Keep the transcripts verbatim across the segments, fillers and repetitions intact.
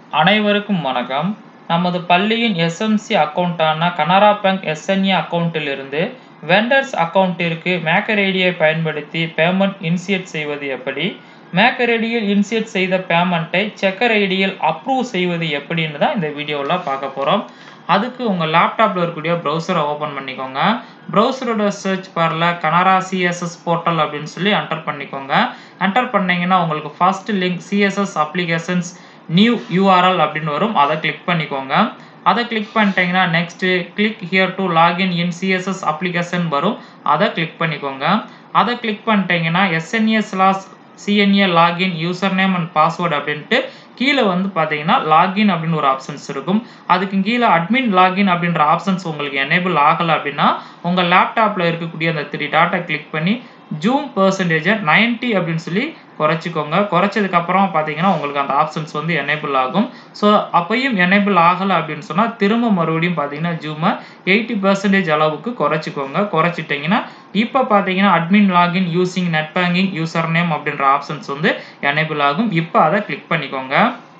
அனைவருக்கும் வணக்கம். நமது பள்ளியின் எஸ்.எம்.சி அக்கவுண்டான கனரா பேங்க் எஸ்.என்.ஏ அக்கவுண்டிலிருந்து வெண்டர்ஸ் அக்கவுண்டிற்கு மேக்கர் ஐடியை பயன்படுத்தி பேமெண்ட் இனிஷியேட் செய்வது எப்படி? மேக்கர் ஐடியில் இனிஷியேட் செய்த பேமெண்ட்டை செக்கர் ஐடியில் அப்ரூவ் செய்வது எப்படின்னு தான் இந்த வீடியோவில் பார்க்க போகிறோம். அதுக்கு உங்கள் லேப்டாப்பில் இருக்கக்கூடிய ப்ரௌசரை ஓப்பன் பண்ணிக்கோங்க. ப்ரௌசரோட சர்ச் பாரில் கனரா சிஎஸ்எஸ் போர்ட்டல் அப்படின்னு சொல்லி என்டர் பண்ணிக்கோங்க. என்டர் பண்ணிங்கன்னா உங்களுக்கு first link CSS applications new URL அப்படின்னு வரும். அதை கிளிக் பண்ணிக்கோங்க. அதை கிளிக் பண்ணிட்டீங்கன்னா next click here to login in CSS application வரும். அதை கிளிக் பண்ணிக்கோங்க. அதை கிளிக் பண்ணிட்டீங்கன்னா SNA slash CNA login user name and password அப்படின்ட்டு கீழே வந்து பார்த்தீங்கன்னா லாகின் அப்படின்னு ஒரு ஆப்ஷன்ஸ் இருக்கும். அதுக்கு கீழே அட்மின் லாகின் அப்படின்ற ஆப்ஷன்ஸ் உங்களுக்கு எனேபிள் ஆகலை அப்படின்னா உங்கள் லேப்டாப்பில் இருக்கக்கூடிய அந்த த்ரீ டாட்டை கிளிக் பண்ணி ஜூம் பர்சன்டேஜை நைன்ட்டி அப்படின்னு சொல்லி குறைச்சிக்கோங்க. குறைச்சதுக்கப்புறம் பார்த்தீங்கன்னா உங்களுக்கு அந்த ஆப்ஷன்ஸ் வந்து எனேபிள் ஆகும். ஸோ அப்பையும் எனேபிள் ஆகலை அப்படின்னு சொன்னால் திரும்ப மறுபடியும் பார்த்தீங்கன்னா ஜூமை எயிட்டி பர்சன்டேஜ் அளவுக்கு குறைச்சிக்கோங்க. குறைச்சிட்டிங்கன்னா இப்போ பார்த்தீங்கன்னா admin login using net banking user name அப்படின்ற ஆப்ஷன்ஸ் வந்து எனேபிள் ஆகும். இப்போ அதை கிளிக் பண்ணிக்கோங்க.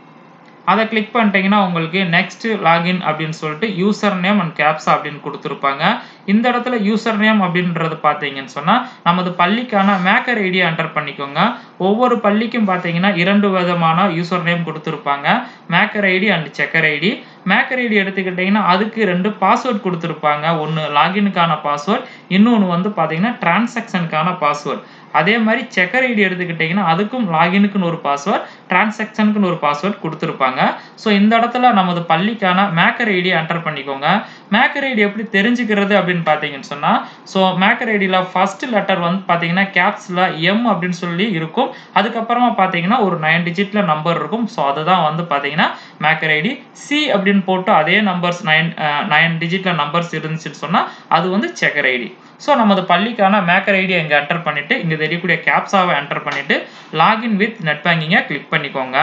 அதை கிளிக் பண்ணிட்டீங்கன்னா உங்களுக்கு நெக்ஸ்ட் லாகின் அப்படின்னு சொல்லிட்டு யூசர் நேம் அண்ட் கேப்ஸா அப்படின்னு கொடுத்துருப்பாங்க. இந்த இடத்துல யூசர் நேம் அப்படின்றது பார்த்தீங்கன்னு சொன்னால் நமது பள்ளிக்கான மேக்கர் ஐடியை என்டர் பண்ணிக்கோங்க. ஒவ்வொரு பள்ளிக்கும் பார்த்தீங்கன்னா இரண்டு விதமான யூசர் நேம் கொடுத்துருப்பாங்க. Maker ID and checker ID. Maker ID எடுத்துக்கிட்டிங்கன்னா அதுக்கு ரெண்டு பாஸ்வேர்ட் கொடுத்துருப்பாங்க. ஒன்று லாகினுக்கான பாஸ்வேர்ட், இன்னொன்று வந்து பார்த்தீங்கன்னா டிரான்சாக்ஷனுக்கான பாஸ்வேர்ட். அதே மாதிரி செக்கர் ஐடி எடுத்துக்கிட்டிங்கன்னா அதுக்கும் லாகினுக்குன்னு ஒரு பாஸ்வேர்ட், டிரான்சாக்ஷனுக்குன்னு ஒரு பாஸ்வேர்ட் கொடுத்துருப்பாங்க. ஸோ இந்த இடத்துல நமது பள்ளிக்கான மேக்கர் ஐடியை என்டர் பண்ணிக்கோங்க. மேக்கர் ஐடி எப்படி தெரிஞ்சுக்கிறது அப்படின்னு பார்த்தீங்கன்னு சொன்னால் ஸோ மேக்கர் ஐடியில் ஃபர்ஸ்ட் லெட்டர் வந்து பார்த்தீங்கன்னா கேப்ஸில் எம் அப்படின்னு சொல்லி இருக்கும். அதுக்கப்புறமா பார்த்தீங்கன்னா ஒரு நைன் டிஜிட்ல நம்பர் இருக்கும். ஸோ அதுதான் வந்து பார்த்தீங்கன்னா மேக்கர் ஐடி. சி அப்படின்னு போட்டு அதே நம்பர்ஸ் நைன் நைன் டிஜிட்ல நம்பர்ஸ் இருந்துச்சுன்னு சொன்னால் அது வந்து செக்கர் ஐடி. ஸோ நமது பள்ளிக்கான மேக்கர் ஐடியை இங்கே என்டர் பண்ணிட்டு இங்கே தெரியக்கூடிய கேப்ஸாவை என்டர் பண்ணிட்டு லாகின் வித் நெட் பேங்கிங்கை கிளிக் பண்ணிக்கோங்க.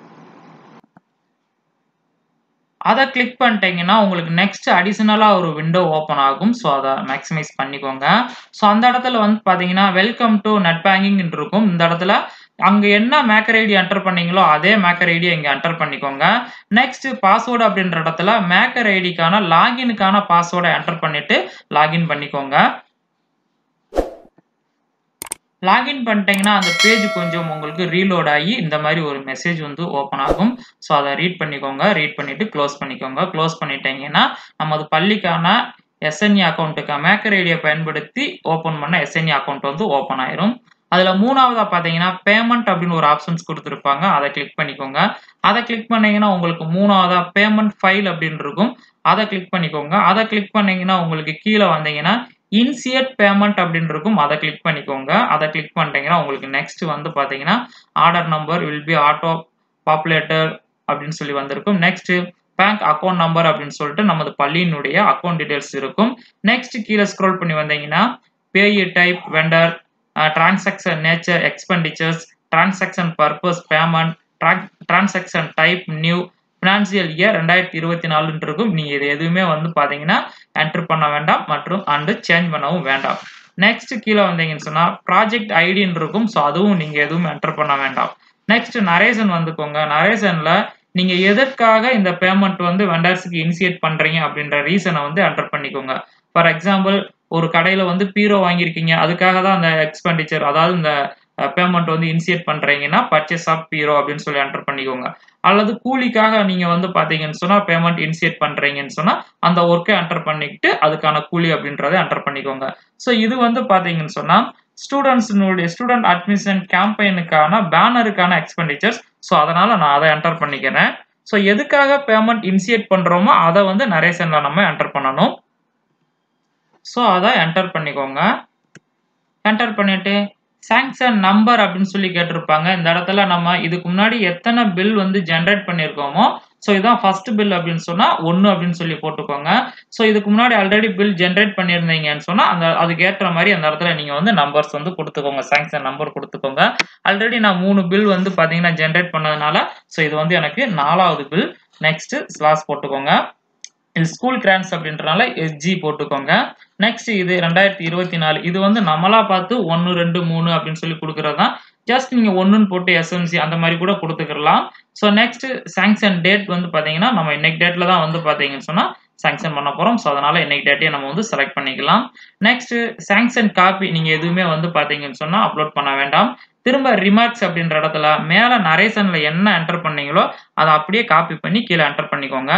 அதை கிளிக் பண்ணிட்டீங்கன்னா உங்களுக்கு நெக்ஸ்ட் அடிஷனலாக ஒரு விண்டோ ஓப்பன் ஆகும். ஸோ அதை மேக்ஸிமைஸ் பண்ணிக்கோங்க. ஸோ அந்த இடத்துல வந்து பார்த்தீங்கன்னா வெல்கம் டு நெட் பேங்கிங் இருக்கும். இந்த இடத்துல அங்கே என்ன மேக்கர் ஐடி என்டர் பண்ணீங்களோ அதே மேக்கர் ஐடியை இங்கே என்டர் பண்ணிக்கோங்க. நெக்ஸ்ட் பாஸ்வேர்டு அப்படின்ற இடத்துல மேக்கர் ஐடிக்கான லாகினுக்கான பாஸ்வேர்டை என்டர் பண்ணிட்டு லாகின் பண்ணிக்கோங்க. லாகின் பண்ணிட்டீங்கன்னா அந்த பேஜ் கொஞ்சம் உங்களுக்கு ரீலோட் ஆகி இந்த மாதிரி ஒரு மெசேஜ் வந்து ஓப்பன் ஆகும். ஸோ அதை ரீட் பண்ணிக்கோங்க. ரீட் பண்ணிட்டு க்ளோஸ் பண்ணிக்கோங்க. க்ளோஸ் பண்ணிட்டீங்கன்னா நமது பள்ளிக்கான எஸ்என்ஏ அக்கௌண்ட்டுக்கு மேக்கர் ஐடியை பயன்படுத்தி ஓப்பன் பண்ண எஸ்என்ஏ அக்கௌண்ட் வந்து ஓப்பன் ஆயிரும். அதில் மூணாவதாக பார்த்தீங்கன்னா பேமெண்ட் அப்படின்னு ஒரு ஆப்ஷன்ஸ் கொடுத்துருப்பாங்க. அதை கிளிக் பண்ணிக்கோங்க. அதை கிளிக் பண்ணீங்கன்னா உங்களுக்கு மூணாவதாக பேமெண்ட் ஃபைல் அப்படின்னு இருக்கும். அதை கிளிக் பண்ணிக்கோங்க. அதை கிளிக் பண்ணீங்கன்னா உங்களுக்கு கீழே வந்தீங்கன்னா இனிஷியேட் பேமெண்ட் அப்படின்னு இருக்கும். அதை கிளிக் பண்ணிக்கோங்க. அதை கிளிக் பண்ணிட்டீங்கன்னா உங்களுக்கு நெக்ஸ்ட் வந்து பார்த்தீங்கன்னா order number will be auto populated அப்படின்னு சொல்லி வந்திருக்கும். நெக்ஸ்ட் பேங்க் அக்கௌண்ட் நம்பர் அப்படின்னு சொல்லிட்டு நமது பள்ளியினுடைய அக்கௌண்ட் டீடைல்ஸ் இருக்கும். நெக்ஸ்ட் கீழே ஸ்க்ரோல் பண்ணி வந்தீங்கன்னா payee type vendor, transaction nature expenditures, transaction purpose payment, transaction type new, financial year ரெண்டாயிரத்தி இருபத்தி நாலுன்னு இருக்கும். நீங்கள் இது எதுவுமே வந்து பார்த்தீங்கன்னா என்டர் பண்ண வேண்டாம் மற்றும் அண்டு சேஞ்ச் பண்ணவும் வேண்டாம். நெக்ஸ்ட் கீழே வந்தீங்கன்னு சொன்னால் ப்ராஜெக்ட் ஐடின்னு இருக்கும். ஸோ அதுவும் நீங்கள் எதுவும் என்டர் பண்ண வேண்டாம். Next narration வந்துக்கோங்க. நரேஷனில் நீங்கள் எதற்காக இந்த பேமெண்ட் வந்து வெண்டர்ஸுக்கு இனிஷியேட் பண்ணுறீங்க அப்படின்ற ரீசனை வந்து என்டர் பண்ணிக்கோங்க. ஃபார் எக்ஸாம்பிள் ஒரு கடையில் வந்து பீரோ வாங்கியிருக்கீங்க, அதுக்காக தான் அந்த எக்ஸ்பெண்டிச்சர் அதாவது இந்த பேமெண்ட் வந்து இனிஷியேட் பண்ணுறீங்கன்னா பர்ச்சேஸ் ஆஃப் பீரோ அப்படின்னு சொல்லி என்டர் பண்ணிக்கோங்க. அல்லது கூலிக்காக நீங்கள் வந்து பார்த்தீங்கன்னு சொன்னால் பேமெண்ட் இனிஷியேட் பண்ணுறீங்கன்னு சொன்னால் அந்த ஒர்க்கை என்டர் பண்ணிக்கிட்டு அதுக்கான கூலி அப்படின்றத என்டர் பண்ணிக்கோங்க. ஸோ இது வந்து பார்த்தீங்கன்னு சொன்னால் ஸ்டூடெண்ட்ஸினுடைய ஸ்டூடெண்ட் அட்மிஷன் கேம்பெயினுக்கான பேனருக்கான எக்ஸ்பெண்டிச்சர்ஸ். ஸோ அதனால் நான் அதை என்டர் பண்ணிக்கிறேன். ஸோ எதுக்காக பேமெண்ட் இனிஷியேட் பண்ணுறோமோ அதை வந்து நரேஷனில் நம்ம என்டர் பண்ணணும். ஸோ அதை என்டர் பண்ணிக்கோங்க. என்டர் பண்ணிவிட்டு சாங்ஷன் நம்பர் அப்படின்னு சொல்லி கேட்டிருப்பாங்க. இந்த இடத்துல நம்ம இதுக்கு முன்னாடி எத்தனை பில் வந்து ஜென்ரேட் பண்ணியிருக்கோமோ ஸோ இதுதான் ஃபர்ஸ்ட் பில் அப்படின்னு சொன்னால் ஒன்று அப்படின்னு சொல்லி போட்டுக்கோங்க. ஸோ இதுக்கு முன்னாடி ஆல்ரெடி பில் ஜென்ரேட் பண்ணியிருந்தீங்கன்னு சொன்னால் அந்த அதுக்கு ஏற்ற மாதிரி அந்த இடத்துல நீங்கள் வந்து நம்பர்ஸ் வந்து கொடுத்துக்கோங்க. சாங்ஷன் நம்பர் கொடுத்துக்கோங்க. ஆல்ரெடி நான் மூணு பில் வந்து பார்த்தீங்கன்னா ஜென்ரேட் பண்ணதுனால ஸோ இது வந்து எனக்கு நாலாவது பில். நெக்ஸ்ட் ஸ்லாஸ் போட்டுக்கோங்க. இது ஸ்கூல் கிராண்ட்ஸ் அப்படின்றனால எஸ்ஜி போட்டுக்கோங்க. நெக்ஸ்ட் இது ரெண்டாயிரத்தி இருபத்தி நாலு இது வந்து நம்மளா பார்த்து ஒன்று ரெண்டு மூணு அப்படின்னு சொல்லி கொடுக்கறது தான் ஜஸ்ட் நீங்க ஒன்றுன்னு போட்டு எஸ்எம்சி அந்த மாதிரி கூட கொடுத்துக்கலாம். ஸோ நெக்ஸ்ட் சாங்ஷன் டேட் வந்து பார்த்தீங்கன்னா நம்ம இன்னைக்கு டேட்ல தான் வந்து பார்த்தீங்கன்னு சொன்னா சாங்ஷன் பண்ண போறோம். ஸோ அதனால இன்னைக்கு டேட்டையே நம்ம வந்து செலக்ட் பண்ணிக்கலாம். நெக்ஸ்ட் சாங்ஷன் காப்பி நீங்க எதுவுமே வந்து பார்த்தீங்கன்னு சொன்னா அப்லோட் பண்ண வேண்டாம். திரும்ப ரிமார்க்ஸ் அப்படின்ற இடத்துல மேல நரேஷன்ல என்ன என்டர் பண்ணீங்களோ அதை அப்படியே காப்பி பண்ணி கீழே என்டர் பண்ணிக்கோங்க.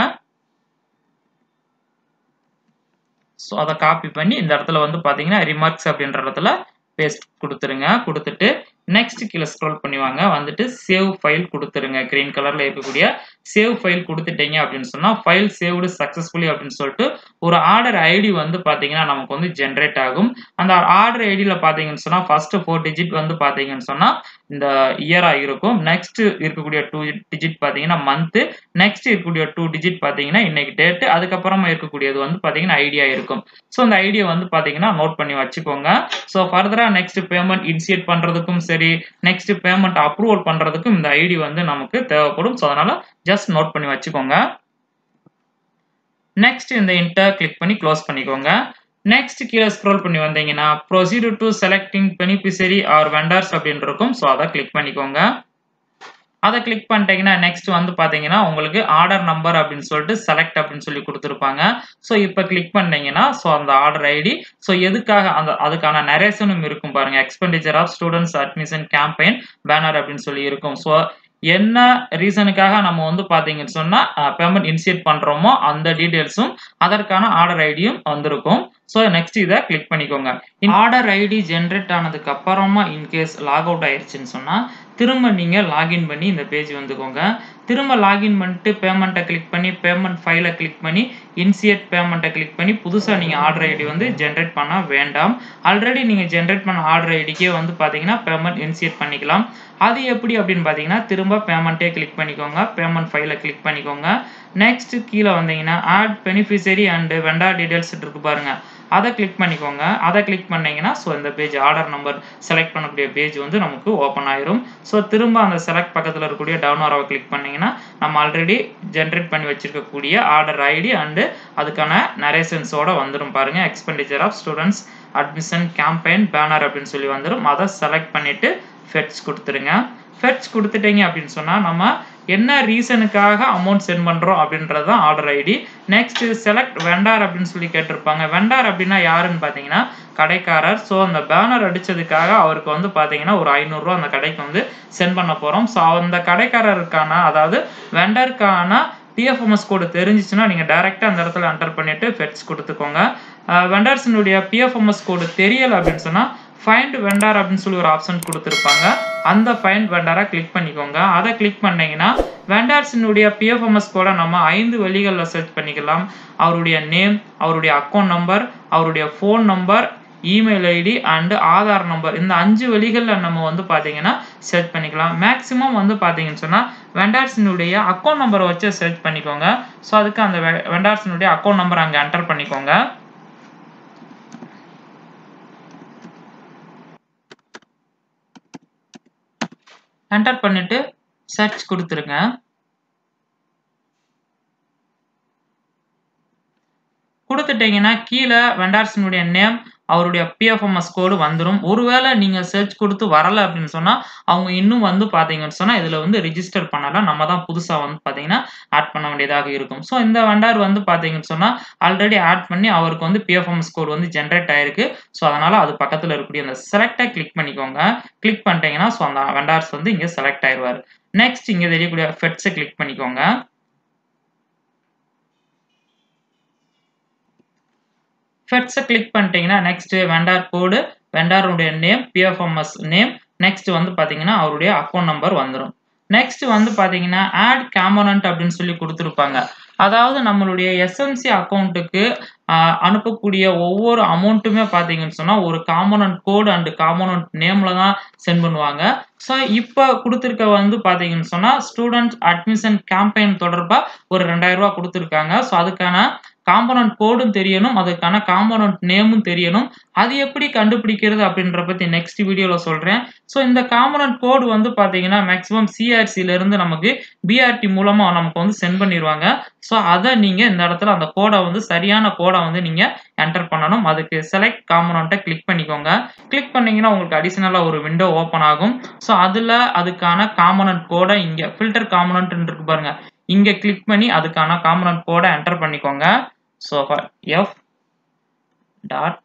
ஸோ அதை காப்பி பண்ணி இந்த இடத்துல வந்து பார்த்தீங்கன்னா ரிமார்க்ஸ் அப்படின்ற இடத்துல பேஸ்ட் கொடுத்துருங்க. கொடுத்துட்டு நெக்ஸ்ட் கீழே ஸ்க்ரோல் பண்ணி வாங்க. வந்துட்டு சேவ் ஃபைல் கொடுத்துருங்க. கிரீன் கலர்ல இருக்கக்கூடிய சேவ் ஃபைல் கொடுத்துட்டீங்க அப்படின்னு சொன்னா ஃபைல் சேவ்டு சக்சஸ்ஃபுல்லி அப்படின்னு சொல்லிட்டு ஒரு ஆர்டர் ஐடி வந்து பாத்தீங்கன்னா நமக்கு வந்து ஜென்ரேட் ஆகும். அந்த ஆர்டர் ஐடியில பாத்தீங்கன்னு சொன்னா ஃபர்ஸ்ட் ஃபோர் டிஜிட் வந்து பாத்தீங்கன்னு சொன்னா இந்த இயரா இருக்கும். நெக்ஸ்ட் இருக்கக்கூடிய டூ டிஜிட் பாத்தீங்கன்னா மந்த், நெக்ஸ்ட் இருக்கக்கூடிய டூ டிஜிட் பாத்தீங்கன்னா இன்னைக்கு டேட், அதுக்கப்புறமா இருக்கக்கூடியது வந்து பாத்தீங்கன்னா ஐடியா இருக்கும். ஸோ அந்த ஐடியா வந்து பாத்தீங்கன்னா நோட் பண்ணி வச்சுக்கோங்க. ஸோ ஃபர்தரா நெக்ஸ்ட் பேமெண்ட் இனிஷியேட் பண்றதுக்கும் சரி, நெக்ஸ்ட் பேமெண்ட் அப்ரூவல் பண்றதுக்கும் இந்த ஐடி வந்து நமக்கு தேவைப்படும். ஸோ அதனால ஜஸ்ட் நோட் பண்ணி வச்சுக்கோங்க. நெக்ஸ்ட் இந்த இன்டர் கிளிக் பண்ணி க்ளோஸ் பண்ணிக்கோங்க. நெக்ஸ்ட் கீழே ஸ்க்ரோல் பண்ணி வந்தீங்கன்னா proceed to selecting beneficiary or vendors அப்படின்னு இருக்கும். ஸோ அதை கிளிக் பண்ணிக்கோங்க. அதை கிளிக் பண்ணிட்டீங்கன்னா நெக்ஸ்ட் வந்து பாத்தீங்கன்னா உங்களுக்கு ஆர்டர் நம்பர் அப்படின்னு சொல்லிட்டு செலக்ட் அப்படின்னு சொல்லி கொடுத்துருப்பாங்க. ஸோ இப்போ கிளிக் பண்ணீங்கன்னா ஸோ அந்த ஆர்டர் ஐடி ஸோ எதுக்காக அந்த அதுக்கான நரேஷனும் இருக்கும் பாருங்க. Expenditure of students admission campaign banner அப்படின்னு சொல்லி இருக்கும். ஸோ என்ன ரீசனுக்காக நம்ம வந்து பாத்தீங்கன்னு சொன்னா பேமெண்ட் இனிஷியேட் பண்றோமோ அந்த டீடைல்ஸும் அதற்கான ஆர்டர் ஐடியும் வந்திருக்கும். ஸோ நெக்ஸ்ட் இதை கிளிக் பண்ணிக்கோங்க. ஆர்டர் ஐடி ஜென்ரேட் ஆனதுக்கு அப்புறமா இன்கேஸ் லாக் அவுட் ஆயிருச்சுன்னு சொன்னா திரும்ப நீங்க லாகின் பண்ணி இந்த பேஜ் வந்துக்கோங்க. திரும்ப லாகின் பண்ணிட்டு பேமெண்ட்டை கிளிக் பண்ணி பேமெண்ட் ஃபைலை கிளிக் பண்ணி இன்சியேட் பேமெண்ட்டை கிளிக் பண்ணி புதுசாக நீங்கள் ஆர்டர் ஐடி வந்து ஜென்ரேட் பண்ண வேண்டாம். ஆல்ரெடி நீங்கள் ஜென்ரேட் பண்ண ஆர்டர் ஐடிக்கே வந்து பார்த்தீங்கன்னா பேமெண்ட் இன்சியேட் பண்ணிக்கலாம். அது எப்படி அப்படின்னு பார்த்தீங்கன்னா திரும்ப பேமெண்ட்டே கிளிக் பண்ணிக்கோங்க. பேமெண்ட் ஃபைலை கிளிக் பண்ணிக்கோங்க. நெக்ஸ்ட் கீழே வந்தீங்கன்னா add beneficiary and vendor details இருக்கு பாருங்க. அதை கிளிக் பண்ணிக்கோங்க. அதை கிளிக் பண்ணீங்கன்னா ஸோ இந்த பேஜ் ஆர்டர் நம்பர் செலக்ட் பண்ணக்கூடிய பேஜ் வந்து நமக்கு ஓப்பன் ஆயிரும். ஸோ திரும்ப அந்த செலக்ட் பக்கத்தில் இருக்கக்கூடிய டவுன் ஆரோவை கிளிக் பண்ணீங்கன்னா நம்ம ஆல்ரெடி ஜென்ரேட் பண்ணி வச்சிருக்கக்கூடிய ஆர்டர் ஐடி அண்டு அதுக்கான நரேஷன்ஸோட வந்துடும் பாருங்க. Expenditure of students admission campaign banner அப்படின்னு சொல்லி வந்துடும். அதை செலக்ட் பண்ணிட்டு ஃபெட்ச் கொடுத்துருங்க. ஃபெட்ச் கொடுத்துட்டீங்க அப்படின்னு சொன்னால் நம்ம என்ன ரீசனுக்காக அமௌண்ட் சென்ட் பண்ணுறோம் அப்படின்றது தான் order ID. Next select vendor அப்படின்னு சொல்லி கேட்டிருப்பாங்க. வெண்டார் அப்படின்னா யாருன்னு பார்த்தீங்கன்னா கடைக்காரர். ஸோ அந்த பேனர் அடித்ததுக்காக அவருக்கு வந்து பார்த்தீங்கன்னா ஒரு ஐநூறுரூவா அந்த கடைக்கு வந்து சென்ட் பண்ண போகிறோம். ஸோ அந்த கடைக்காரருக்கான அதாவது வெண்டருக்கான பிஎஃப்எம்எஸ் கோடு தெரிஞ்சிச்சுன்னா நீங்கள் டைரெக்டாக அந்த இடத்துல என்டர் பண்ணிவிட்டு ஃபெட்ச் கொடுத்துக்கோங்க. வெண்டர்ஸினுடைய பிஎஃப்எம்எஸ் கோடு தெரியலை அப்படின்னு சொன்னால் ஃபைண்ட் வெண்டார் அப்படின்னு சொல்லி ஒரு ஆப்ஷன் கொடுத்துருப்பாங்க. அந்த ஃபைண்ட் வெண்டாரை கிளிக் பண்ணிக்கோங்க. அதை கிளிக் பண்ணீங்கன்னா வெண்டார்ஸினுடைய பிஎஃப்எம்எஸ் கோட நம்ம ஐந்து வழிகளில் சர்ச் பண்ணிக்கலாம். அவருடைய நேம், அவருடைய அக்கௌண்ட் நம்பர், அவருடைய phone number, email ID and Aadhaar number, இந்த அஞ்சு வழிகளில் நம்ம வந்து பார்த்தீங்கன்னா சர்ச் பண்ணிக்கலாம். மேக்ஸிமம் வந்து பார்த்தீங்கன்னு சொன்னால் வெண்டார்ஸினுடைய அக்கௌண்ட் நம்பரை வச்சு சர்ச் பண்ணிக்கோங்க. ஸோ அதுக்கு அந்த வெண்டார்ஸினுடைய அக்கௌண்ட் நம்பர் அங்கே என்டர் பண்ணிக்கோங்க. என்டர் பண்ணிட்டு சர்ச் கொடுத்துருங்க. கொடுத்துட்டீங்கன்னா கீழே வெண்டார்ஸினுடைய நேம், அவருடைய பிஎஃப்எம்எஸ் கோடு வந்துடும். ஒருவேளை நீங்க சர்ச் கொடுத்து வரல அப்படின்னு சொன்னா அவங்க இன்னும் வந்து பாத்தீங்கன்னு சொன்னா இதுல வந்து ரிஜிஸ்டர் பண்ணல. நம்ம தான் புதுசா வந்து பாத்தீங்கன்னா ஆட் பண்ண வேண்டியதாக இருக்கும். ஸோ இந்த வெண்டார் வந்து பாத்தீங்கன்னு சொன்னா ஆல்ரெடி ஆட் பண்ணி அவருக்கு வந்து பிஎஃப்எம்எஸ் கோடு வந்து ஜென்ரேட் ஆயிருக்கு. ஸோ அதனால அது பக்கத்துல இருக்கக்கூடிய அந்த செலக்டை கிளிக் பண்ணிக்கோங்க. கிளிக் பண்ணிட்டீங்கன்னா ஸோ அந்த வெண்டார்ஸ் வந்து இங்க செலக்ட் ஆயிடுவார். நெக்ஸ்ட் இங்க தெரியக்கூடிய ஃபெட்ஸை கிளிக் பண்ணிக்கோங்க. ஃபெட்ஸை கிளிக் பண்ணிட்டீங்கன்னா நெக்ஸ்ட் வெண்டார் கோடு, வெண்டாருடைய நேம், பிஎஃப்எம்எஸ் நேம், நெக்ஸ்ட் வந்து பார்த்தீங்கன்னா அவருடைய அக்கௌண்ட் நம்பர் வந்துடும். நெக்ஸ்ட் வந்து பார்த்தீங்கன்னா ஆட் காம்போனன்ட் அப்படின்னு சொல்லி கொடுத்துருப்பாங்க. அதாவது நம்மளுடைய எஸ்எம்சி அக்கௌண்ட்டுக்கு அனுப்பக்கூடிய ஒவ்வொரு அமௌண்ட்டுமே பார்த்தீங்கன்னு சொன்னால் ஒரு காம்போனன்ட் கோடு அண்ட் காம்போனன்ட் நேமில் தான் சென்ட் பண்ணுவாங்க. ஸோ இப்போ கொடுத்துருக்க வந்து பார்த்தீங்கன்னு சொன்னால் ஸ்டூடெண்ட் அட்மிஷன் கேம்பெயின் தொடர்பாக ஒரு ரெண்டாயிரம் ரூபா கொடுத்துருக்காங்க. ஸோ அதுக்கான காம்போனன்ட் கோடும் தெரியணும், அதுக்கான காம்போனன்ட் நேமும் தெரியணும். அது எப்படி கண்டுபிடிக்கிறது அப்படின்ற பத்தி நெக்ஸ்ட் வீடியோல சொல்றேன். ஸோ இந்த காம்போனன்ட் கோடு வந்து பார்த்தீங்கன்னா, மேக்ஸிமம் சிஆர்சில இருந்து நமக்கு பிஆர்டி மூலமா நமக்கு வந்து சென்ட் பண்ணிருவாங்க. ஸோ அத நீங்க இந்த இடத்துல அந்த கோட வந்து சரியான கோட வந்து நீங்க என்டர் பண்ணணும். அதுக்கு செலக்ட் காம்போனன்ட்ட கிளிக் பண்ணிக்கோங்க. கிளிக் பண்ணீங்கன்னா உங்களுக்கு அடிஷனலா ஒரு விண்டோ ஓப்பன் ஆகும். ஸோ அதுல அதுக்கான காம்போனன்ட் கோட இங்க ஃபில்டர் காம்போனன்ட்ன்னு இருக்கு பாருங்க. இங்க கிளிக் பண்ணி அதுக்கான காம்போனன்ட் கோட என்டர் பண்ணிக்கோங்க. ஸோ எஃப் டாட்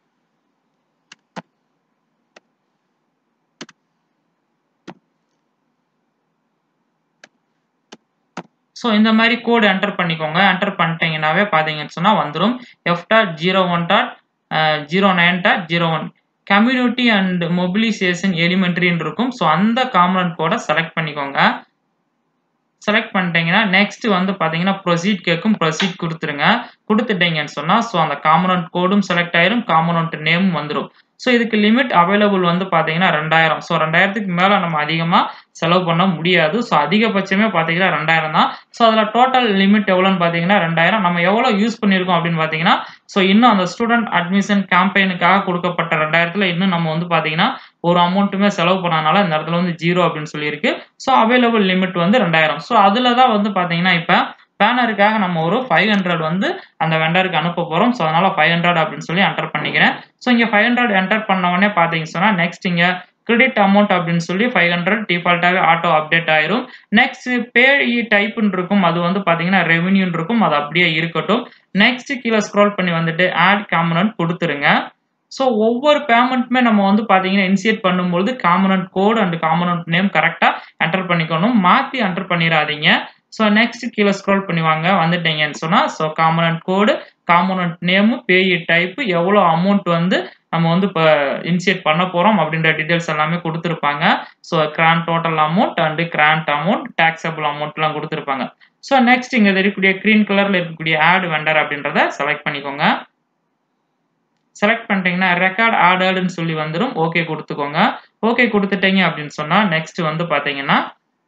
ஸோ இந்த மாதிரி கோடு என்டர் பண்ணிக்கோங்க. என்டர் பண்ணிட்டீங்கன்னாவே பார்த்தீங்கன்னு சொன்னா வந்துரும். F dot zero one dot zero nine dot zero one community and mobilisation எலிமெண்ட்ரின்னு இருக்கும். ஸோ அந்த காம்போனன்ட் கோட செலக்ட் பண்ணிக்கோங்க. செலக்ட் பண்ணிட்டீங்கன்னா நெக்ஸ்ட் வந்து பார்த்தீங்கன்னா ப்ரொசீட் கேட்கும். ப்ரொசீட் கொடுத்துருங்க. கொடுத்துட்டீங்கன்னு சொன்னா ஸோ அந்த காம்போனன்ட் கோடும் செலக்ட் ஆயிரும், காம்போனன்ட் நேமும் வந்துடும். ஸோ இதுக்கு லிமிட் அவைலபிள் வந்து பார்த்தீங்கன்னா ரெண்டாயிரம். ஸோ ரெண்டாயிரத்துக்கு மேலே நம்ம அதிகமாக செலவு பண்ண முடியாது. ஸோ அதிகபட்சமே பார்த்தீங்கன்னா ரெண்டாயிரம் தான். ஸோ அதில் டோட்டல் லிமிட் எவ்வளோன்னு பார்த்தீங்கன்னா ரெண்டாயிரம். நம்ம எவ்வளோ யூஸ் பண்ணியிருக்கோம் அப்படின்னு பார்த்தீங்கன்னா ஸோ இன்னும் அந்த ஸ்டூடெண்ட் அட்மிஷன் கேம்பெயினுக்காக கொடுக்கப்பட்ட ரெண்டாயிரத்தில் இன்னும் நம்ம வந்து பார்த்தீங்கன்னா ஒரு அமௌண்ட்டுமே செலவு பண்ணனால இந்த இடத்துல வந்து ஜீரோ அப்படின்னு சொல்லியிருக்கு. ஸோ அவைலபிள் லிமிட் வந்து ரெண்டாயிரம். ஸோ அதில் தான் வந்து பார்த்தீங்கன்னா இப்போ பேனருக்காக நம்ம ஒரு ஃபைவ் ஹண்ட்ரட் வந்து அந்த வெண்டருக்கு அனுப்ப போகிறோம். ஸோ அதனால ஃபைவ் ஹண்ட்ரட் அப்படின்னு சொல்லி என்டர் பண்ணிக்கிறேன். ஸோ இங்கே ஃபைவ் ஹண்ட்ரட் என்டர் பண்ண உடனே பார்த்தீங்க சொன்னா நெக்ஸ்ட் இங்கே கிரெடிட் அமௌண்ட் அப்படின்னு சொல்லி ஃபைவ் ஹண்ட்ரட் டிஃபால்ட்டாகவே ஆட்டோ அப்டேட் ஆயிரும். நெக்ஸ்ட் பே டைப்னு இருக்கும். அது வந்து பார்த்தீங்கன்னா ரெவன்யூன்னு இருக்கும். அது அப்படியே இருக்கட்டும். நெக்ஸ்ட் கீழே ஸ்க்ரோல் பண்ணி வந்துட்டு ஆட் காம்போனன்ட் கொடுத்துருங்க. ஸோ ஒவ்வொரு பேமெண்ட்டுமே நம்ம வந்து பார்த்தீங்கன்னா இனிஷியேட் பண்ணும்போது component code and component name கரெக்டாக என்டர் பண்ணிக்கணும். மாற்றி என்டர் பண்ணிடாதீங்க. ஸோ நெக்ஸ்ட் கீழே ஸ்க்ரோல் பண்ணி வாங்க. வந்துட்டீங்கன்னு சொன்னால் so component code, component name, payee type, எவ்வளோ அமௌண்ட் வந்து நம்ம வந்து இப்போ இனிஷியேட் பண்ண போகிறோம் அப்படின்ற டீட்டெயில்ஸ் எல்லாமே கொடுத்துருப்பாங்க. So grand total amount and grand amount, taxable அமௌண்ட்லாம் கொடுத்துருப்பாங்க. ஸோ நெக்ஸ்ட் இங்கே இருக்கக்கூடிய க்ரீன் கலரில் இருக்கக்கூடிய ஆட் வெண்டர் அப்படின்றத செலக்ட் பண்ணிக்கோங்க. செலக்ட் பண்ணிட்டீங்கன்னா ரெக்கார்ட் ஆர்டர்டுன்னு சொல்லி வந்துடும். ஓகே கொடுத்துக்கோங்க. ஓகே கொடுத்துட்டீங்க அப்படின்னு சொன்னால் நெக்ஸ்ட் வந்து பார்த்தீங்கன்னா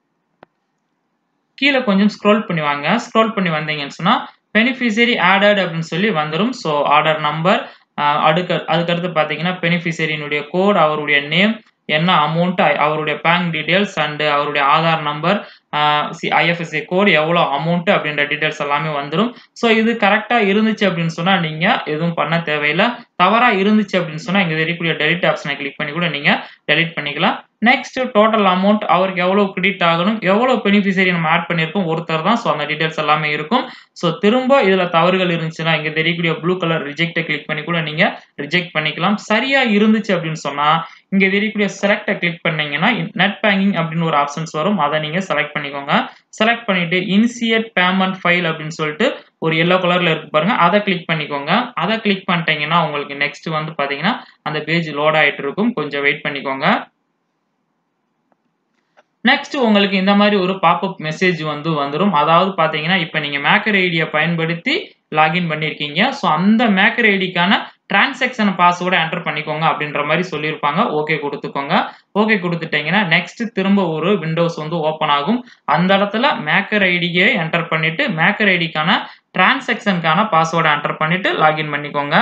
கீழே கொஞ்சம் ஸ்க்ரோல் பண்ணி வாங்க. ஸ்க்ரோல் பண்ணி வந்தீங்கன்னு சொன்னால் பெனிஃபிஷரி ஆடட் அப்படின்னு சொல்லி வந்துடும். ஸோ ஆர்டர் நம்பர், அடுக்கு அதுக்கடுத்து பார்த்தீங்கன்னா பெனிஃபிஷரியினுடைய கோட், அவருடைய நேம், என்ன அமௌண்ட், அவருடைய பேங்க் டீடைல்ஸ் அண்டு அவருடைய ஆதார் நம்பர், ஐஎஃப்எஸ்சி கோடு, எவ்வளோ அமௌண்ட் அப்படின்ற டீடைல்ஸ் எல்லாமே வந்துடும். ஸோ இது கரெக்டாக இருந்துச்சு அப்படின்னு சொன்னால் நீங்கள் எதுவும் பண்ண தேவையில்லை. தவறாக இருந்துச்சு அப்படின்னு சொன்னால் இங்கே இருக்கக்கூடிய டெலிட் ஆப்ஷனை கிளிக் பண்ணி கூட நீங்கள் டெலிட் பண்ணிக்கலாம். நெக்ஸ்ட் டோட்டல் அமௌண்ட், அவருக்கு எவ்வளோ கிரெடிட் ஆகணும், எவ்வளோ பெனிஃபிஷரி நம்ம ஆட் பண்ணியிருக்கோம், ஒருத்தர் தான். ஸோ அந்த டீடைல்ஸ் எல்லாமே இருக்கும். ஸோ திரும்ப இதில் தவறுகள் இருந்துச்சுன்னா இங்கே தெரியக்கூடிய ப்ளூ கலர் ரிஜெக்டை கிளிக் பண்ணி கூட நீங்கள் ரிஜெக்ட் பண்ணிக்கலாம். சரியாக இருந்துச்சு அப்படின்னு சொன்னால் இங்கே தெரியக்கூடிய செலக்டை கிளிக் பண்ணீங்கன்னா நெட் பேங்கிங் அப்படின்னு ஒரு ஆப்ஷன்ஸ் வரும். அதை நீங்கள் செலக்ட் பண்ணிக்கோங்க. செலக்ட் பண்ணிட்டு இனிஷியேட் பேமெண்ட் ஃபைல் அப்படின்னு சொல்லிட்டு ஒரு எல்லோ கலர்ல இருக்கு பாருங்க, அதை கிளிக் பண்ணிக்கோங்க. அதை கிளிக் பண்ணிட்டீங்கன்னா உங்களுக்கு நெக்ஸ்ட் வந்து பார்த்தீங்கன்னா அந்த பேஜ் லோட் ஆகிட்டு இருக்கும். கொஞ்சம் வெயிட் பண்ணிக்கோங்க. நெக்ஸ்ட் உங்களுக்கு இந்த மாதிரி ஒரு பாப்அப் மெசேஜ் வந்து வந்துடும். அதாவது பார்த்தீங்கன்னா இப்போ நீங்கள் மேக்கர் ஐடியை பயன்படுத்தி லாகின் பண்ணியிருக்கீங்க. ஸோ அந்த மேக்கர் ஐடிக்கான டிரான்சாக்ஷன் பாஸ்வேர்டை என்டர் பண்ணிக்கோங்க அப்படின்ற மாதிரி சொல்லியிருப்பாங்க. ஓகே கொடுத்துக்கோங்க. ஓகே கொடுத்துட்டீங்கன்னா நெக்ஸ்ட் திரும்ப ஒரு விண்டோஸ் வந்து ஓப்பன் ஆகும். அந்த இடத்துல மேக்கர் ஐடியை என்டர் பண்ணிட்டு மேக்கர் ஐடிக்கான டிரான்சாக்ஷனுக்கான பாஸ்வேர்டை என்டர் பண்ணிட்டு லாகின் பண்ணிக்கோங்க.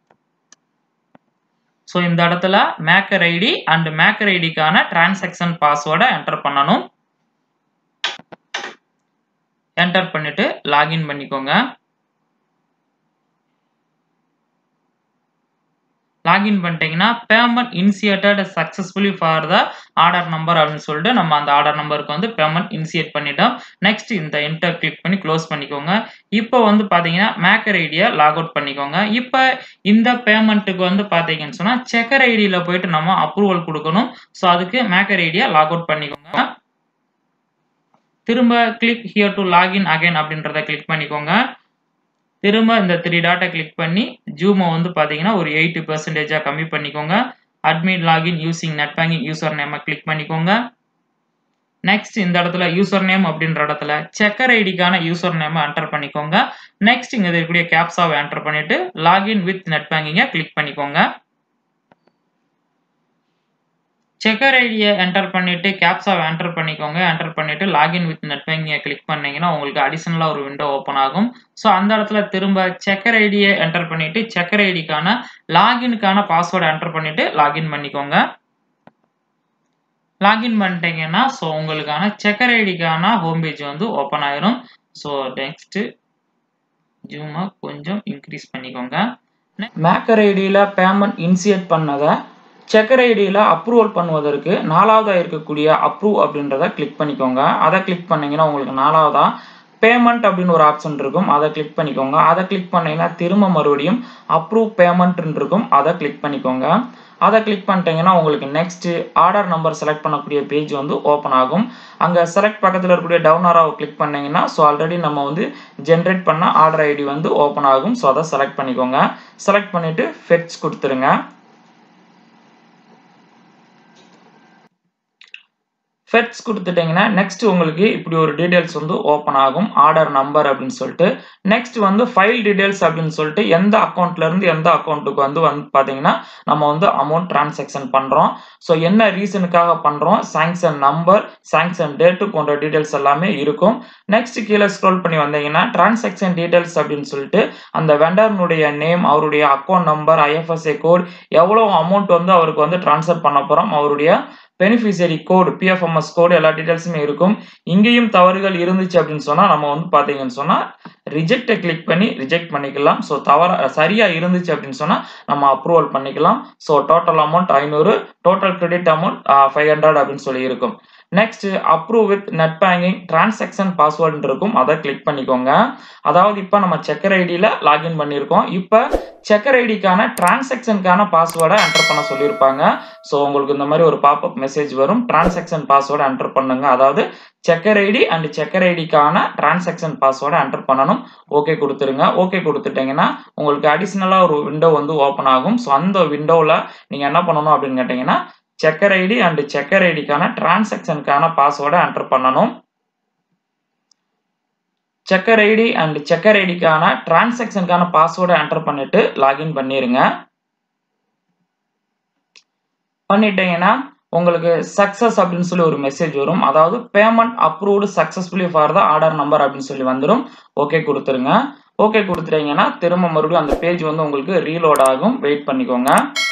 ஸோ இந்த இடத்துல மேக்கர் ஐடி அண்ட் மேக்கர் ஐடிக்கான டிரான்சாக்ஷன் பாஸ்வேர்டை என்டர் பண்ணணும். என்டர் பண்ணிட்டு லாகின் பண்ணிக்கோங்க. லாகின் பண்ணிட்டீங்கன்னா payment initiated successfully for the order number அப்படின்னு சொல்லிட்டு நம்ம அந்த ஆர்டர் நம்பருக்கு வந்து பேமெண்ட் இனிஷியேட் பண்ணிட்டோம். நெக்ஸ்ட் இந்த என்டர் கிளிக் பண்ணி க்ளோஸ் பண்ணிக்கோங்க. இப்போ வந்து பார்த்தீங்கன்னா மேக்கர் ஐடியை லாக் அவுட் பண்ணிக்கோங்க. இப்போ இந்த பேமெண்ட்டுக்கு வந்து பார்த்தீங்கன்னு சொன்னால் செக்கர் ஐடியில் போயிட்டு நம்ம அப்ரூவல் கொடுக்கணும். ஸோ அதுக்கு மேக்கர் ஐடியை லாக் அவுட் பண்ணிக்கோங்க. திரும்ப click here to login again அப்படின்றத கிளிக் பண்ணிக்கோங்க. திரும்ப இந்த த்ரீ டாட்டை கிளிக் பண்ணி ஜூமை வந்து பார்த்தீங்கன்னா ஒரு எயிட்டி பர்சன்டேஜாக கம்மி பண்ணிக்கோங்க. Admin login using net banking user நேமை கிளிக் பண்ணிக்கோங்க. நெக்ஸ்ட் இந்த இடத்துல யூசர் நேம் அப்படின்ற இடத்துல செக்கர் ஐடிக்கான யூசர் நேமை என்டர் பண்ணிக்கோங்க. நெக்ஸ்ட் இங்கே இருக்கக்கூடிய கேப்சாவை என்டர் பண்ணிட்டு லாகின் வித் நெட் பேங்கிங்கை கிளிக் பண்ணிக்கோங்க. செக்கர் ஐடியை என்டர் பண்ணிட்டு கேப்சாவை என்டர் பண்ணிக்கோங்க. என்டர் பண்ணிட்டு லாகின் வித் நெட் பேங்கிங்கை கிளிக் பண்ணீங்கன்னா உங்களுக்கு அடிஷனலாக ஒரு விண்டோ ஓப்பன் ஆகும். ஸோ அந்த இடத்துல திரும்ப செக்கர் ஐடியை என்டர் பண்ணிட்டு செக்கர் ஐடிக்கான லாகினுக்கான பாஸ்வேர்டை என்டர் பண்ணிட்டு லாகின் பண்ணிக்கோங்க. லாகின் பண்ணிட்டீங்கன்னா ஸோ உங்களுக்கான செக்கர் ஐடிக்கான ஹோம் பேஜ் வந்து ஓப்பன் ஆயிரும். ஸோ நெக்ஸ்ட் ஜூமை கொஞ்சம் இன்க்ரீஸ் பண்ணிக்கோங்க. மேக்கர் ஐடியில் பேமெண்ட் இனிஷியேட் பண்ணதை செக்கர் ஐடியில் அப்ரூவல் பண்ணுவதற்கு நாலாவதாக இருக்கக்கூடிய அப்ரூவ் அப்படின்றத கிளிக் பண்ணிக்கோங்க. அதை கிளிக் பண்ணிங்கன்னா உங்களுக்கு நாலாவதா பேமெண்ட் அப்படின்னு ஒரு ஆப்ஷன் இருக்கும். அதை கிளிக் பண்ணிக்கோங்க. அதை கிளிக் பண்ணிங்கன்னா திரும்ப மறுபடியும் அப்ரூவ் பேமெண்ட்னு இருக்கும். அதை கிளிக் பண்ணிக்கோங்க. அதை கிளிக் பண்ணிட்டீங்கன்னா உங்களுக்கு நெக்ஸ்ட் ஆர்டர் நம்பர் செலக்ட் பண்ணக்கூடிய பேஜ் வந்து ஓப்பன் ஆகும். அங்கே செலக்ட் பக்கத்தில் இருக்கக்கூடிய டவுன் ஆராவை கிளிக் பண்ணிங்கன்னா ஸோ ஆல்ரெடி நம்ம வந்து ஜென்ரேட் பண்ண ஆர்டர் ஐடி வந்து ஓப்பன் ஆகும். ஸோ அதை செலக்ட் பண்ணிக்கோங்க. செலக்ட் பண்ணிவிட்டு ஃபெட்ச் கொடுத்துருங்க. ஃபெட்ஸ் கொடுத்துட்டீங்கன்னா நெக்ஸ்ட் உங்களுக்கு இப்படி ஒரு டீடைல்ஸ் வந்து ஓப்பன் ஆகும். ஆர்டர் நம்பர் அப்படின்னு சொல்லிட்டு நெக்ஸ்ட் வந்து ஃபைல் டீடைல்ஸ் அப்படின்னு சொல்லிட்டு எந்த அக்கௌண்ட்ல இருந்து எந்த அக்கௌண்ட்டுக்கு வந்து வந்து பார்த்தீங்கன்னா நம்ம வந்து அமௌண்ட் டிரான்சாக்ஷன் பண்றோம். ஸோ என்ன ரீசனுக்காக பண்றோம், சாங்ஷன் நம்பர், சாங்ஷன் டேட்டு போன்ற டீடைல்ஸ் எல்லாமே இருக்கும். நெக்ஸ்ட் கீழே ஸ்க்ரோல் பண்ணி வந்தீங்கன்னா டிரான்சாக்ஷன் டீடைல்ஸ் அப்படின்னு சொல்லிட்டு அந்த வெண்டர்னுடைய நேம், அவருடைய அக்கௌண்ட் நம்பர், ஐஎஃப்எஸ்சி கோட், எவ்வளோ அமௌண்ட் வந்து அவருக்கு வந்து டிரான்ஸ்ஃபர் பண்ண போறோம், அவருடைய பெனிஃபிஷியரி கோடு, பிஎஃப்எம்எஸ் கோடு, எல்லா டீடைல்ஸுமே இருக்கும். இங்கேயும் தவறுகள் இருந்துச்சு அப்படின்னு சொன்னா நம்ம வந்து பாத்தீங்கன்னு சொன்னா ரிஜெக்டை கிளிக் பண்ணி ரிஜெக்ட் பண்ணிக்கலாம். ஸோ தவற சரியா இருந்துச்சு அப்படின்னு சொன்னா நம்ம அப்ரூவல் பண்ணிக்கலாம். ஸோ டோட்டல் அமௌண்ட் ஐநூறு, total credit amount five hundred அப்படின்னு சொல்லி இருக்கும். Next approve with net banking transaction password இருக்கும். அதை கிளிக் பண்ணிக்கோங்க. அதாவது இப்போ நம்ம செக்கர் ஐடியில் லாகின் பண்ணியிருக்கோம். இப்போ செக்கர் ஐடிக்கான டிரான்சாக்ஷனுக்கான பாஸ்வேர்டை என்டர் பண்ண சொல்லியிருப்பாங்க. ஸோ உங்களுக்கு இந்த மாதிரி ஒரு பாப்அப் மெசேஜ் வரும். டிரான்சாக்ஷன் பாஸ்வேர்டை என்டர் பண்ணுங்க. அதாவது செக்கர் ஐடி அண்ட் செக்கர் ஐடிக்கான டிரான்சாக்ஷன் பாஸ்வேர்டை என்டர் பண்ணணும். ஓகே கொடுத்துருங்க. ஓகே கொடுத்துட்டீங்கன்னா உங்களுக்கு அடிஷனலாக ஒரு விண்டோ வந்து ஓப்பன் ஆகும். ஸோ அந்த விண்டோவில் நீங்கள் என்ன பண்ணணும் அப்படின்னு கேட்டிங்கன்னா செக்கர் ஐடி அண்ட் செக்கர் ஐடிக்கான டிரான்சாக்ஷனுக்கான பாஸ்வேர்டை என்டர் பண்ணணும். செக்கர் ஐடி அண்ட் செக்கர் ஐடிக்கான டிரான்சாக்ஷனுக்கான பாஸ்வேர்டை என்டர் பண்ணிட்டு லாகின் பண்ணிருங்க. பண்ணிட்டீங்கன்னா உங்களுக்கு சக்சஸ் அப்படின்னு சொல்லி ஒரு மெசேஜ் வரும். அதாவது payment approved successfully for the order number அப்படின்னு சொல்லி வந்துடும். ஓகே கொடுத்துருங்க. ஓகே கொடுத்துட்டீங்கன்னா திரும்ப மறுபடியும் அந்த பேஜ் வந்து உங்களுக்கு ரீலோட் ஆகும். வெயிட் பண்ணிக்கோங்க.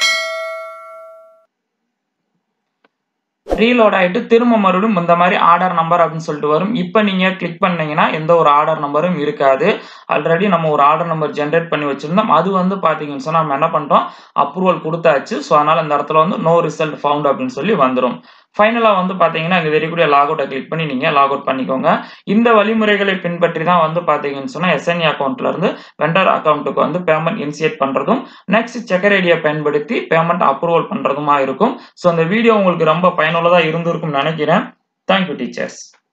ரீலோட் ஆகிட்டு திரும்ப மறுபடியும் இந்த மாதிரி ஆர்டர் நம்பர் அப்படின்னு சொல்லிட்டு வரும். இப்போ நீங்கள் கிளிக் பண்ணீங்கன்னா எந்த ஒரு ஆர்டர் நம்பரும் இருக்காது. ஆல்ரெடி நம்ம ஒரு ஆர்டர் நம்பர் ஜென்ரேட் பண்ணி வச்சிருந்தோம். அது வந்து பார்த்தீங்கன்னு சொன்னால் நம்ம என்ன பண்ணிட்டோம், அப்ரூவல் கொடுத்தாச்சு. ஸோ அதனால் இந்த இடத்துல வந்து நோ ரிசல்ட் ஃபவுண்ட் அப்படின்னு சொல்லி வந்துடும். ஃபைனலாக வந்து பார்த்தீங்கன்னா இங்கே தெரியக்கூடிய லாக் அவுட்டை கிளிக் பண்ணி நீங்கள் லாக் அவுட் பண்ணிக்கோங்க. இந்த வழிமுறைகளை பின்பற்றி தான் வந்து பார்த்தீங்கன்னு சொன்னால் எஸ்என்இ அக்கௌண்ட்ல இருந்து வெண்டர் அக்கௌண்ட்டுக்கு வந்து பேமெண்ட் இனிஷியேட் பண்ணுறதும் நெக்ஸ்ட் செக்கர் ஐடியை பயன்படுத்தி பேமெண்ட் அப்ரூவல் பண்ணுறதுமா இருக்கும். ஸோ அந்த வீடியோ உங்களுக்கு ரொம்ப பயனுள்ளதாக இருந்திருக்கும் நினைக்கிறேன். Thank you teachers.